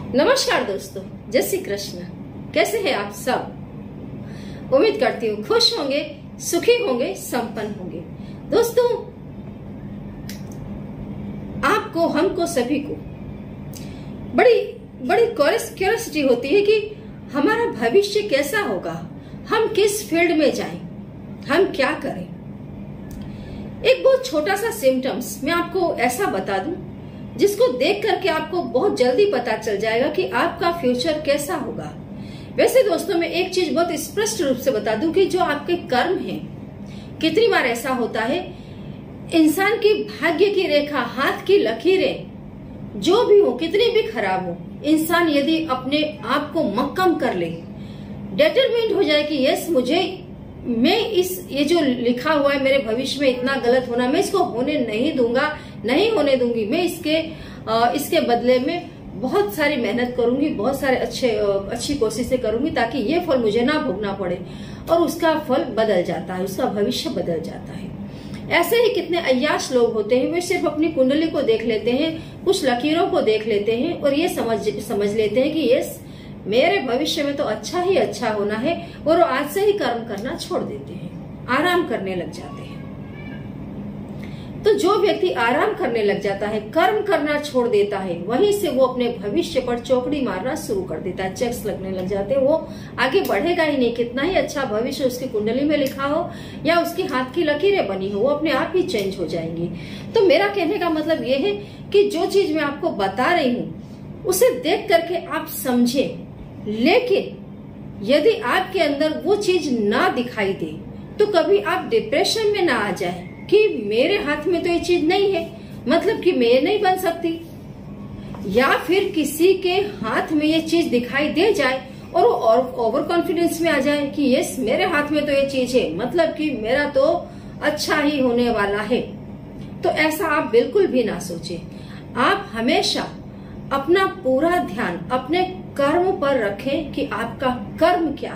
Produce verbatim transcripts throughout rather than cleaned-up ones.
नमस्कार दोस्तों, जय श्री कृष्ण। कैसे हैं आप सब? उम्मीद करती हूँ खुश होंगे, सुखी होंगे, संपन्न होंगे। दोस्तों, आपको, हमको, सभी को बड़ी बड़ी क्यूरियोसिटी होती है कि हमारा भविष्य कैसा होगा, हम किस फील्ड में जाएं, हम क्या करें। एक बहुत छोटा सा सिम्टम्स मैं आपको ऐसा बता दूं जिसको देख करके आपको बहुत जल्दी पता चल जाएगा कि आपका फ्यूचर कैसा होगा। वैसे दोस्तों, मैं एक चीज बहुत स्पष्ट रूप से बता दूं कि जो आपके कर्म हैं, कितनी बार ऐसा होता है, इंसान की भाग्य की रेखा, हाथ की लकीरें जो भी हो, कितनी भी खराब हो, इंसान यदि अपने आप को मक्कम कर ले, डिटरमिन्ड हो जाए कि यस, मुझे मैं इस ये जो लिखा हुआ है मेरे भविष्य में इतना गलत होना, मैं इसको होने नहीं दूंगा, नहीं होने दूंगी, मैं इसके आ, इसके बदले में बहुत सारी मेहनत करूंगी, बहुत सारे अच्छे अच्छी कोशिशें करूंगी ताकि ये फल मुझे ना भोगना पड़े, और उसका फल बदल जाता है, उसका भविष्य बदल जाता है। ऐसे ही कितने अय्याश लोग होते हैं, वे सिर्फ अपनी कुंडली को देख लेते हैं, कुछ लकीरों को देख लेते हैं और ये समझ समझ लेते हैं कि यस, मेरे भविष्य में तो अच्छा ही अच्छा होना है, और वो आज से ही कर्म करना छोड़ देते हैं, आराम करने लग जाते हैं। तो जो व्यक्ति आराम करने लग जाता है, कर्म करना छोड़ देता है, वहीं से वो अपने भविष्य पर चौकड़ी मारना शुरू कर देता है, चेक्स लगने लग जाते हैं। वो आगे बढ़ेगा ही नहीं, कितना ही अच्छा भविष्य उसकी कुंडली में लिखा हो या उसके हाथ की लकीरें बनी हो, वो अपने आप ही चेंज हो जाएंगी। तो मेरा कहने का मतलब ये है कि जो चीज मैं आपको बता रही हूँ उसे देख करके आप समझें, लेकिन यदि आपके अंदर वो चीज ना दिखाई दे तो कभी आप डिप्रेशन में ना आ जाए कि मेरे हाथ में तो ये चीज नहीं है, मतलब कि मैं नहीं बन सकती, या फिर किसी के हाथ में ये चीज दिखाई दे जाए और वो ओवर कॉन्फिडेंस में आ जाए कि यस, मेरे हाथ में तो ये चीज है, मतलब कि मेरा तो अच्छा ही होने वाला है। तो ऐसा आप बिल्कुल भी ना सोचें। आप हमेशा अपना पूरा ध्यान अपने कर्म पर रखें कि आपका कर्म क्या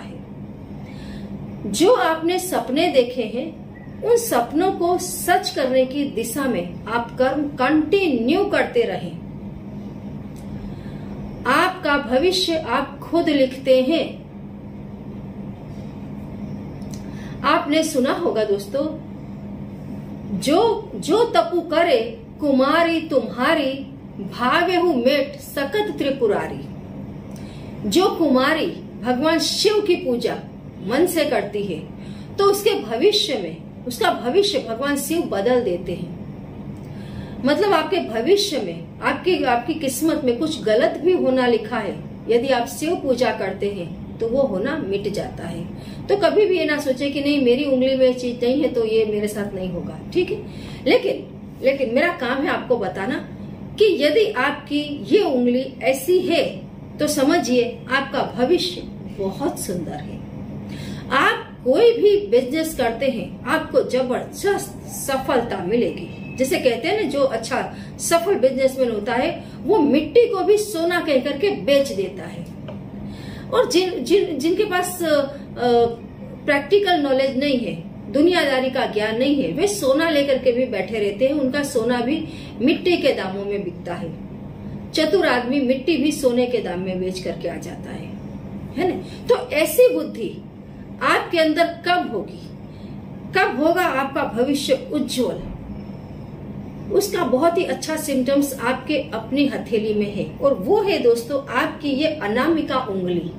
है। जो आपने सपने देखे हैं, उन सपनों को सच करने की दिशा में आप कर्म कंटिन्यू करते रहें। आपका भविष्य आप खुद लिखते हैं। आपने सुना होगा दोस्तों, जो जो तपु करे कुमारी तुम्हारी, भावेहु मेट सकत त्रिपुरारी। जो कुमारी भगवान शिव की पूजा मन से करती है तो उसके भविष्य में, उसका भविष्य भगवान शिव बदल देते हैं। मतलब आपके भविष्य में, आपकी आपकी किस्मत में कुछ गलत भी होना लिखा है, यदि आप शिव पूजा करते हैं तो वो होना मिट जाता है। तो कभी भी ये ना सोचे कि नहीं, मेरी उंगली में चीज नहीं है तो ये मेरे साथ नहीं होगा, ठीक है। लेकिन लेकिन मेरा काम है आपको बताना कि यदि आपकी ये उंगली ऐसी है तो समझिए आपका भविष्य बहुत सुंदर है। आप कोई भी बिजनेस करते हैं, आपको जबरदस्त सफलता मिलेगी। जिसे कहते हैं ना, जो अच्छा सफल बिजनेसमैन होता है वो मिट्टी को भी सोना कह करके बेच देता है। और जिन जिन जिनके पास प्रैक्टिकल नॉलेज नहीं है, दुनियादारी का ज्ञान नहीं है, वे सोना लेकर के भी बैठे रहते हैं, उनका सोना भी मिट्टी के दामों में बिकता है। चतुर आदमी मिट्टी भी सोने के दाम में बेच करके आ जाता है, है ना। तो ऐसी बुद्धि आपके अंदर कब होगी, कब होगा आपका भविष्य उज्जवल, उसका बहुत ही अच्छा सिम्टम्स आपके अपनी हथेली में है, और वो है दोस्तों आपकी ये अनामिका उंगली।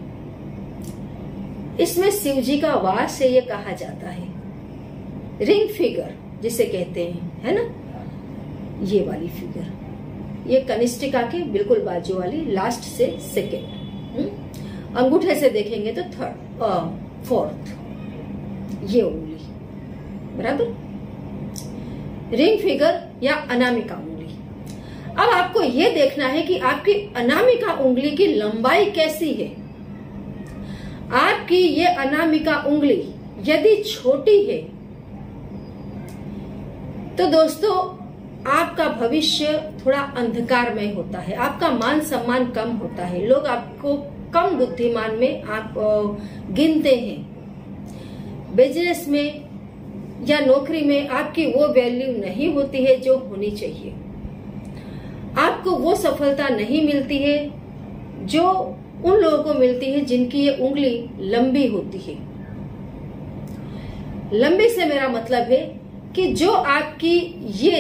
इसमें शिव जी का वास है, ये कहा जाता है। रिंग फिगर जिसे कहते हैं, है ना, ये वाली फिगर, ये कनिष्ठिका के बिल्कुल बाजू वाली, लास्ट से सेकेंड, अंगूठे से देखेंगे तो थर्ड, फोर्थ, ये उंगली, बराबर, रिंग फिगर या अनामिका उंगली। अब आपको ये देखना है कि आपकी अनामिका उंगली की लंबाई कैसी है। आपकी ये अनामिका उंगली यदि छोटी है तो दोस्तों आपका भविष्य थोड़ा अंधकारमय होता है, आपका मान सम्मान कम होता है, लोग आपको कम बुद्धिमान में आप गिनते हैं। बिजनेस में या नौकरी में आपकी वो वैल्यू नहीं होती है जो होनी चाहिए, आपको वो सफलता नहीं मिलती है जो उन लोगों को मिलती है जिनकी ये उंगली लंबी होती है। लंबी से मेरा मतलब है कि जो आपकी ये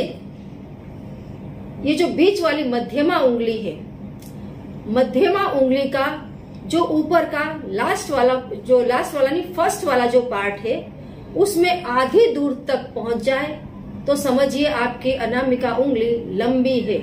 ये जो बीच वाली मध्यमा उंगली है, मध्यमा उंगली का जो ऊपर का लास्ट वाला जो लास्ट वाला नहीं फर्स्ट वाला जो पार्ट है उसमें आधी दूर तक पहुंच जाए तो समझिए आपकी अनामिका उंगली लंबी है।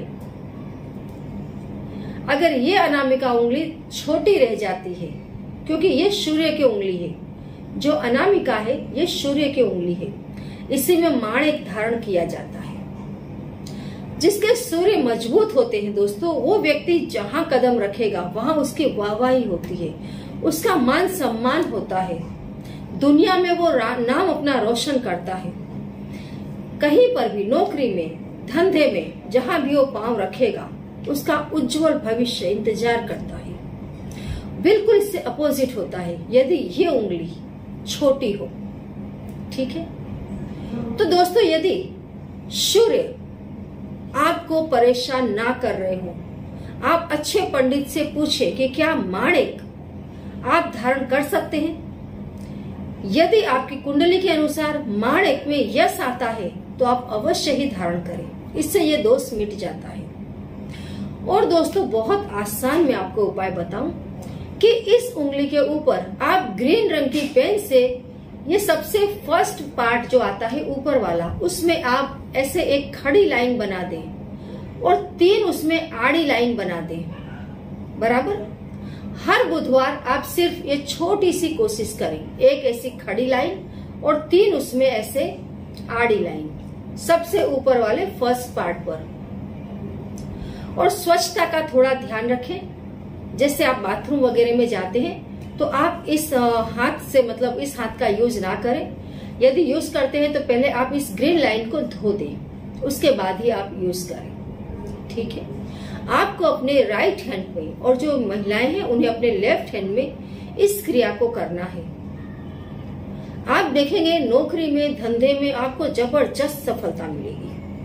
अगर ये अनामिका उंगली छोटी रह जाती है, क्योंकि ये सूर्य की उंगली है, जो अनामिका है ये सूर्य की उंगली है, इसी में माणिक धारण किया जाता है। जिसके सूर्य मजबूत होते हैं दोस्तों, वो व्यक्ति जहां कदम रखेगा वहां उसकी वाहवाही होती है, उसका मान सम्मान होता है, दुनिया में वो नाम अपना रोशन करता है। कहीं पर भी, नौकरी में, धंधे में, जहां भी वो पांव रखेगा उसका उज्जवल भविष्य इंतजार करता है। बिल्कुल इससे अपोजिट होता है यदि ये उंगली छोटी हो। ठीक है, तो दोस्तों यदि सूर्य आपको परेशान ना कर रहे हो, आप अच्छे पंडित से पूछे कि क्या माणिक आप धारण कर सकते हैं। यदि आपकी कुंडली के अनुसार माणिक में यश आता है तो आप अवश्य ही धारण करें, इससे ये दोष मिट जाता है। और दोस्तों बहुत आसान मैं आपको उपाय बताऊं कि इस उंगली के ऊपर आप ग्रीन रंग की पेन से ये सबसे फर्स्ट पार्ट जो आता है ऊपर वाला, उसमें आप ऐसे एक खड़ी लाइन बना दें और तीन उसमें आड़ी लाइन बना दें। बराबर हर बुधवार आप सिर्फ ये छोटी सी कोशिश करें, एक ऐसी खड़ी लाइन और तीन उसमें ऐसे आड़ी लाइन सबसे ऊपर वाले फर्स्ट पार्ट पर। और स्वच्छता का थोड़ा ध्यान रखें। जैसे आप बाथरूम वगैरह में जाते हैं तो आप इस हाथ से मतलब इस हाथ का यूज ना करें। यदि यूज करते हैं तो पहले आप इस ग्रीन लाइन को धो दें, उसके बाद ही आप यूज करें। ठीक है, आपको अपने राइट हैंड में, और जो महिलाएं हैं उन्हें अपने लेफ्ट हैंड में इस क्रिया को करना है। आप देखेंगे नौकरी में, धंधे में आपको जबरदस्त सफलता मिलेगी।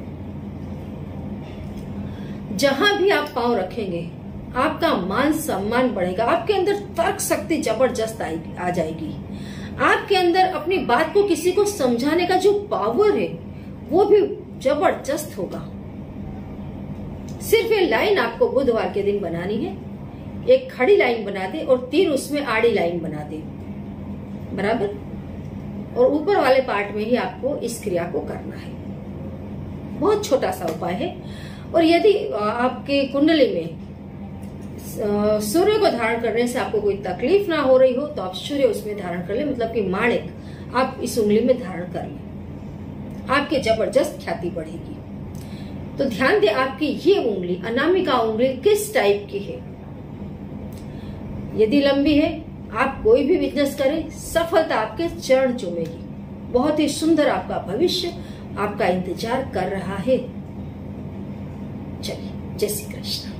जहां भी आप पांव रखेंगे आपका मान सम्मान बढ़ेगा, आपके अंदर तर्क शक्ति जबरदस्त आ जाएगी, आपके अंदर अपनी बात को किसी को समझाने का जो पावर है वो भी जबरदस्त होगा। सिर्फ ये लाइन आपको बुधवार के दिन बनानी है, एक खड़ी लाइन बना दे और तीन उसमें आड़ी लाइन बना दे। बराबर, और ऊपर वाले पार्ट में ही आपको इस क्रिया को करना है। बहुत छोटा सा उपाय है। और यदि आपके कुंडली में सूर्य को धारण करने से आपको कोई तकलीफ ना हो रही हो तो आप सूर्य उसमें धारण कर ले, मतलब कि माणिक आप इस उंगली में धारण कर ले, आपके जबरदस्त ख्याति बढ़ेगी। तो ध्यान दे आपकी ये उंगली, अनामिका उंगली किस टाइप की है। यदि लंबी है, आप कोई भी बिजनेस करें, सफलता आपके चरण चूमेगी। बहुत ही सुंदर आपका भविष्य आपका इंतजार कर रहा है। चलिए, जय श्री कृष्ण।